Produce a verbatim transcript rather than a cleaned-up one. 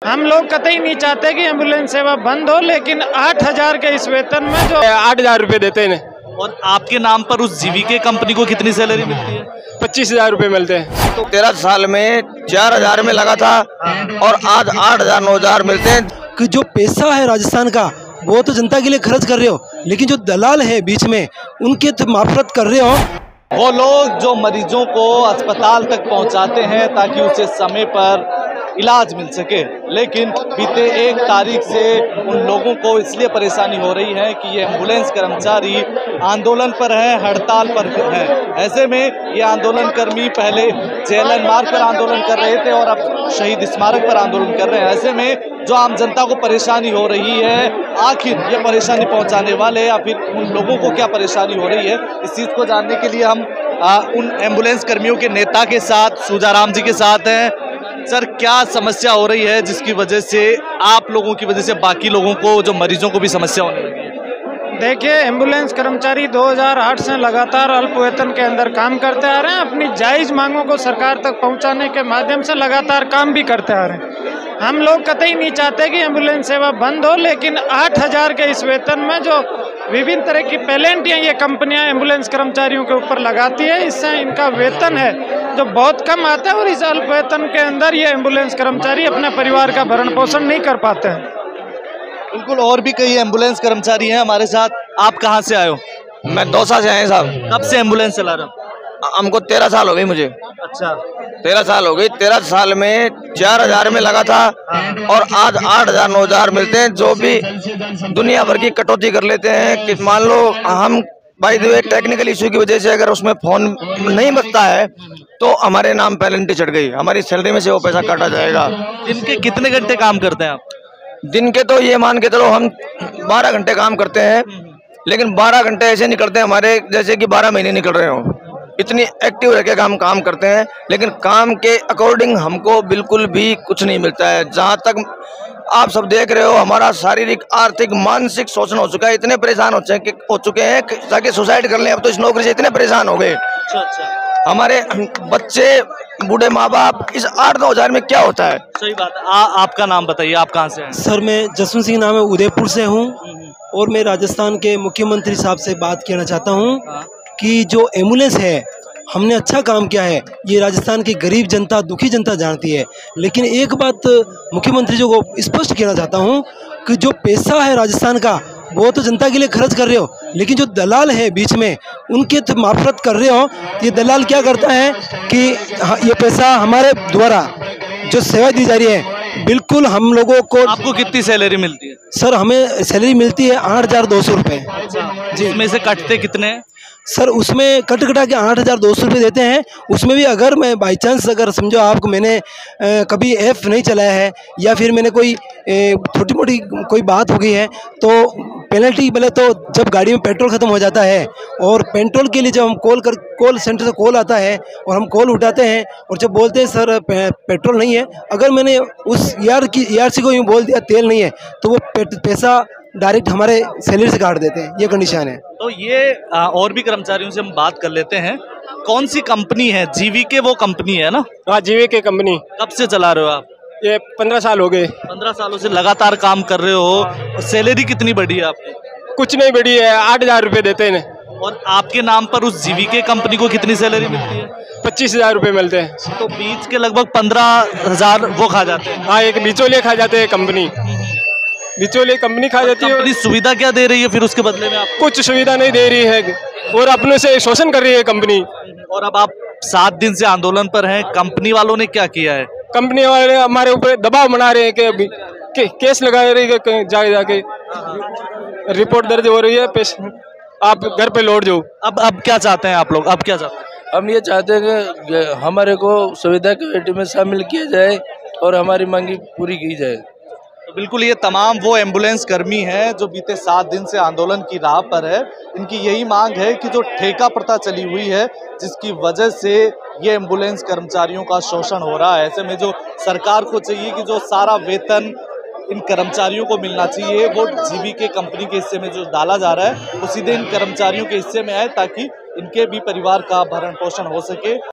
हम लोग कतई नहीं चाहते कि एम्बुलेंस सेवा बंद हो, लेकिन आठ हजार के इस वेतन में जो आठ हजार रुपये देते हैं। और आपके नाम पर उस जीवीके कंपनी को कितनी सैलरी मिलती है? पच्चीस हजार रुपये मिलते हैं। तो तेरह साल में चार हजार में लगा था और आज आठ हजार नौ हजार मिलते हैं। कि जो पैसा है राजस्थान का वो तो जनता के लिए खर्च कर रहे हो, लेकिन जो दलाल है बीच में उनके तो मार्फत कर रहे हो। वो लोग जो मरीजों को अस्पताल तक पहुंचाते हैं ताकि उसे समय पर इलाज मिल सके, लेकिन बीते एक तारीख से उन लोगों को इसलिए परेशानी हो रही है कि ये एम्बुलेंस कर्मचारी आंदोलन पर हैं, हड़ताल पर हैं। ऐसे में ये आंदोलन कर्मी पहले जेएलएन मार्ग पर आंदोलन कर रहे थे और अब शहीद स्मारक पर आंदोलन कर रहे हैं। ऐसे में जो आम जनता को परेशानी हो रही है, आखिर ये परेशानी पहुंचाने वाले या फिर उन लोगों को क्या परेशानी हो रही है, इस चीज़ को जानने के लिए हम आ, उन एम्बुलेंस कर्मियों के नेता के साथ सूजाराम जी के साथ हैं। सर, क्या समस्या हो रही है जिसकी वजह से आप लोगों की वजह से बाकी लोगों को, जो मरीजों को भी समस्या होने लगी है? देखिए, एम्बुलेंस कर्मचारी दो हज़ार आठ से लगातार अल्प वेतन के अंदर काम करते आ रहे हैं। अपनी जायज़ मांगों को सरकार तक पहुंचाने के माध्यम से लगातार काम भी करते आ रहे हैं। हम लोग कतई नहीं चाहते कि एम्बुलेंस सेवा बंद हो, लेकिन आठ हजार के इस वेतन में जो विभिन्न तरह की पेलेंटियाँ ये कंपनियां एम्बुलेंस कर्मचारियों के ऊपर लगाती है, इससे इनका वेतन है जो बहुत कम आता है और इस अल्प वेतन के अंदर ये एम्बुलेंस कर्मचारी अपने परिवार का भरण पोषण नहीं कर पाते हैं। बिल्कुल, और भी कई एम्बुलेंस कर्मचारी हैं हमारे साथ। आप कहाँ से आए हो? मैं दौसा से आए साहब। कब से एम्बुलेंस चला रहे हो? हमको तेरह साल हो गई मुझे। अच्छा, तेरह साल हो गई। तेरह साल में चार हजार में लगा था और आज आठ हजार नौ हजार मिलते हैं। जो भी दुनिया भर की कटौती कर लेते हैं कि मान लो हम by the way technical issue की वजह से अगर उसमें फोन नहीं बचता है तो हमारे नाम पेनल्टी चढ़ गई, हमारी सैलरी में से वो पैसा काटा जाएगा। दिन के कितने घंटे काम करते हैं आप? दिन के तो ये मान के चलो हम बारह घंटे काम करते हैं, लेकिन बारह घंटे ऐसे निकलते हैं हमारे जैसे कि बारह महीने निकल रहे हो। इतनी एक्टिव रह के हम काम करते हैं, लेकिन काम के अकॉर्डिंग हमको बिल्कुल भी कुछ नहीं मिलता है। जहाँ तक आप सब देख रहे हो, हमारा शारीरिक, आर्थिक, मानसिक शोषण हो चुका है। इतने परेशान हो चुके हो चुके हैं ताकि सुसाइड कर लें। अब तो इस नौकरी से इतने परेशान हो गए। अच्छा अच्छा, हमारे बच्चे, बूढ़े माँ बाप, इस आठ नौ हजार में क्या होता है? सही बात है। आ, आपका नाम बताइए, आप कहाँ से हैं? सर, मैं जसवंत सिंह नाम है, उदयपुर से हूँ और मैं राजस्थान के मुख्यमंत्री साहब से बात कहना चाहता हूँ कि जो एम्बुलेंस है हमने अच्छा काम किया है। ये राजस्थान की गरीब जनता, दुखी जनता जानती है, लेकिन एक बात मुख्यमंत्री जी को स्पष्ट कहना चाहता हूँ कि जो पैसा है राजस्थान का वो तो जनता के लिए खर्च कर रहे हो, लेकिन जो दलाल है बीच में उनके तो मार्फत कर रहे हो। ये दलाल क्या करता है कि ये पैसा हमारे द्वारा जो सेवा दी जा रही है, बिल्कुल हम लोगों को। आपको कितनी सैलरी मिलती है? सर, हमें सैलरी मिलती है आठ हजार दो सौ रुपये। जी, इसमें से कटते कितने हैं? सर, उसमें कट कटा के आठ हज़ार दो सौ रुपये देते हैं। उसमें भी अगर मैं बाई चांस अगर समझो आपको मैंने ए, कभी ऐप नहीं चलाया है या फिर मैंने कोई छोटी मोटी कोई बात हो गई है तो पेनल्टी मिले। तो जब गाड़ी में पेट्रोल ख़त्म हो जाता है और पेट्रोल के लिए जब हम कॉल कर कॉल सेंटर से कॉल आता है और हम कॉल उठाते हैं और जब बोलते हैं सर पे, पेट्रोल नहीं है, अगर मैंने उस यार की यार सी को यूँ बोल दिया तेल नहीं है तो वो पैसा डायरेक्ट हमारे सैलरी से काट देते हैं। ये कंडीशन है। तो ये आ, और भी कर्मचारियों से हम बात कर लेते हैं। कौन सी कंपनी है? जीवीके वो कंपनी है ना? हाँ, जीवीके कंपनी। कब से चला रहे हो आप? ये पंद्रह साल हो गए। पंद्रह सालों से लगातार काम कर रहे हो। सैलरी कितनी बढ़ी है आपकी? कुछ नहीं बढ़ी है, आठ हजार रुपये देते हैं। और आपके नाम पर उस जीवीके कंपनी को कितनी सैलरी मिलती है? पच्चीस हजार रुपये मिलते हैं। तो बीच के लगभग पंद्रह हजार वो खा जाते हैं। हाँ, एक बिचौलिए खा जाते हैं, कंपनी बिचौलिए कंपनी खा जाती है। कंपनी सुविधा क्या दे रही है फिर उसके बदले में? आप कुछ सुविधा नहीं दे रही है और अपने से शोषण कर रही है कंपनी। और अब आप सात दिन से आंदोलन पर हैं, कंपनी वालों ने क्या किया है? कंपनी वाले हमारे ऊपर दबाव बना रहे हैं कि अभी के, केस लगा रही है, जाके जाके रिपोर्ट दर्ज हो रही है, आप घर पे लौट जाओ। अब अब क्या चाहते हैं आप लोग? अब क्या चाहते हैं? हम ये चाहते हैं कि हमारे को सुविधा कमेटी में शामिल किया जाए और हमारी मांगी पूरी की जाए। तो बिल्कुल, ये तमाम वो एम्बुलेंस कर्मी हैं जो बीते सात दिन से आंदोलन की राह पर है। इनकी यही मांग है कि जो ठेका प्रथा चली हुई है, जिसकी वजह से ये एम्बुलेंस कर्मचारियों का शोषण हो रहा है, ऐसे में जो सरकार को चाहिए कि जो सारा वेतन इन कर्मचारियों को मिलना चाहिए वो जीवीके कंपनी के हिस्से में जो डाला जा रहा है वो सीधे इन कर्मचारियों के हिस्से में आए ताकि इनके भी परिवार का भरण पोषण हो सके।